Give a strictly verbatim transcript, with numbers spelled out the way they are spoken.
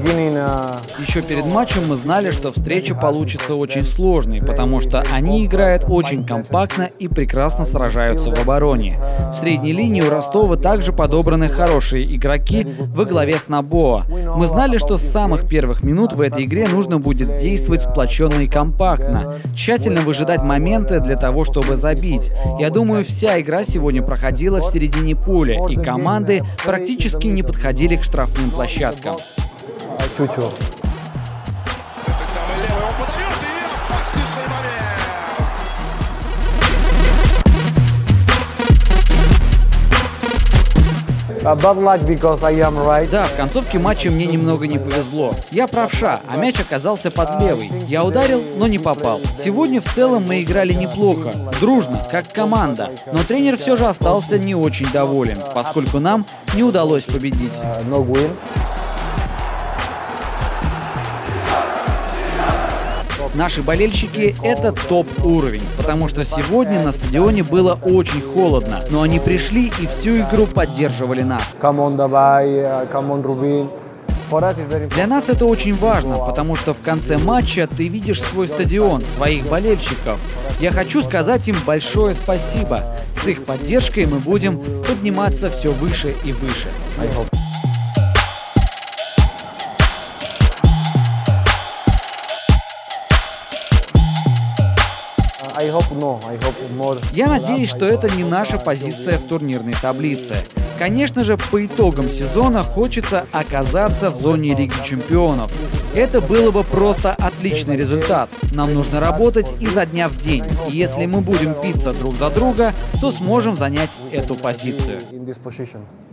Еще перед матчем мы знали, что встреча получится очень сложной, потому что они играют очень компактно и прекрасно сражаются в обороне. В средней линии у Ростова также подобраны хорошие игроки во главе с Набоа. Мы знали, что с самых первых минут в этой игре нужно будет действовать сплоченно и компактно, тщательно выжидать моменты для того, чтобы забить. Я думаю, вся игра сегодня проходила в середине поля, и команды практически не подходили к штрафным площадкам. Чучу. С этой самой левой он подает, и опаснейший момент. Да, в концовке матча мне немного не повезло. Я правша, а мяч оказался под левой. Я ударил, но не попал. Сегодня в целом мы играли неплохо, дружно, как команда. Но тренер все же остался не очень доволен, поскольку нам не удалось победить. Наши болельщики — это топ-уровень, потому что сегодня на стадионе было очень холодно, но они пришли и всю игру поддерживали нас. Для нас это очень важно, потому что в конце матча ты видишь свой стадион, своих болельщиков. Я хочу сказать им большое спасибо. С их поддержкой мы будем подниматься все выше и выше. Я надеюсь, что это не наша позиция в турнирной таблице. Конечно же, по итогам сезона хочется оказаться в зоне Лиги Чемпионов. Это было бы просто отличный результат. Нам нужно работать изо дня в день. И если мы будем биться друг за друга, то сможем занять эту позицию.